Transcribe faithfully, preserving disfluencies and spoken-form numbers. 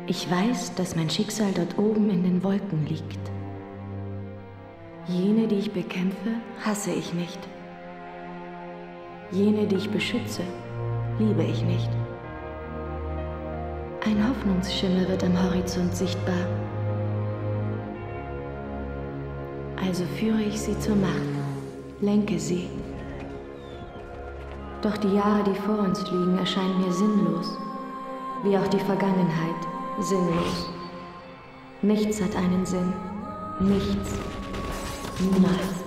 Ich weiß, dass mein Schicksal dort oben in den Wolken liegt. Jene, die ich bekämpfe, hasse ich nicht. Jene, die ich beschütze, liebe ich nicht. Ein Hoffnungsschimmer wird am Horizont sichtbar. Also führe ich sie zur Macht, lenke sie. Doch die Jahre, die vor uns liegen, erscheinen mir sinnlos, wie auch die Vergangenheit sinnlos. Nichts hat einen Sinn, nichts, niemals.